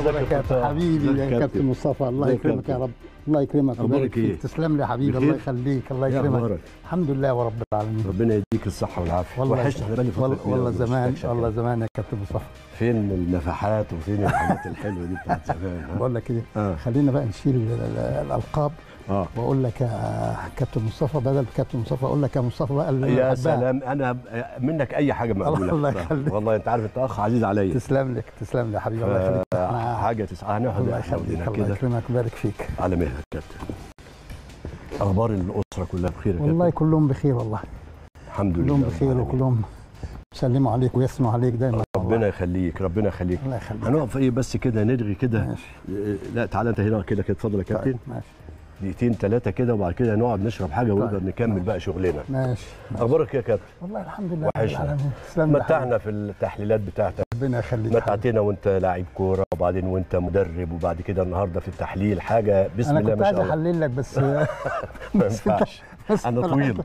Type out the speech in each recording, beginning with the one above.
وبركاته. حبيبي يا كابتن مصطفى، الله يكرمك يا رب. الله يكرمك ويبارك فيك. تسلم لي يا حبيبي، الله يخليك، الله يكرمك. الحمد لله ورب العالمين. ربنا يديك الصحه والعافيه. وحشنا بالي فتره. والله زمان، والله زمان يا كابتن مصطفى. فين النفحات وفين الحاجات الحلوه دي بتاعت زمان؟ بقول لك ايه، خلينا بقى نشيل الالقاب. واقول لك يا كابتن مصطفى، بدل كابتن مصطفى اقول لك يا مصطفى بقى اللي يا سلام. انا منك اي حاجه مقبوله. الله يخليك والله انت عارف انت اخ عزيز عليا. تسلم لك، تسلم لي يا حبيبي. الله يخليك. حاجه تسعى. هناخد الله يخليك، الله يكرمك ويبارك فيك. على مهلك كابتن. اخبار الاسره كلها بخير يا كابتن؟ والله كلهم بخير والله. الحمد لله كلهم بخير وكلهم يسلموا عليك ويسمعوا عليك دايما. ربنا يخليك، ربنا يخليك. الله يخليك. هنقف ايه بس كده نرغي كده. لا تعالى انت هنا كده كده. اتفضل يا كابتن. ماشي. دقيقتين ثلاثه كده وبعد كده نقعد نشرب حاجه ونقدر نكمل بقى شغلنا. ماشي. اخبارك يا كابتن؟ والله الحمد لله. وحشنا. متعنا في التحليلات بتاعتك. ربنا يخليك. متعتنا وانت لاعب كوره وبعدين وانت مدرب وبعد كده النهارده في التحليل حاجه بسم الله ما شاء الله. انا كنت عايز احلل لك بس ما ينفعش. انا طويل.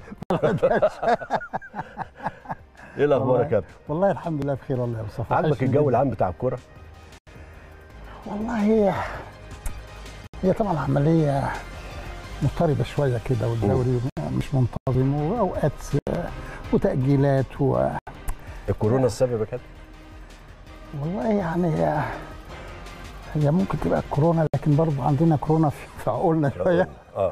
ايه الاخبار يا كابتن؟ والله الحمد لله بخير والله يا مصطفى. عجبك الجو العام بتاع الكوره؟ والله هي طبعا عمليه مضطربه شويه كده، والدوري مش منتظم واوقات وتاجيلات الكورونا السبب يا كابتن؟ والله يعني هي ممكن تبقى الكورونا، لكن برضه عندنا كورونا في عقولنا شويه.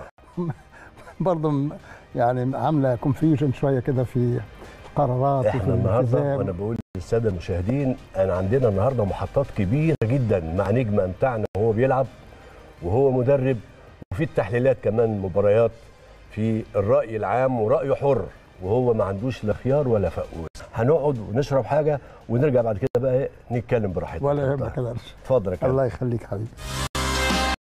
برضه يعني عامله كونفيوجن شويه كده في القرارات. احنا النهارده وانا بقول للساده المشاهدين انا عندنا النهارده محطات كبيره جدا مع نجم بتاعنا وهو بيلعب وهو مدرب، وفي التحليلات كمان مباريات في الراي العام ورايه حر، وهو ما عندوش لا خيار ولا فقوس. هنقعد ونشرب حاجه ونرجع بعد كده بقى نتكلم براحتنا. ولا يهمك يا درش. اتفضل يا كابتن. الله يخليك حبيبي.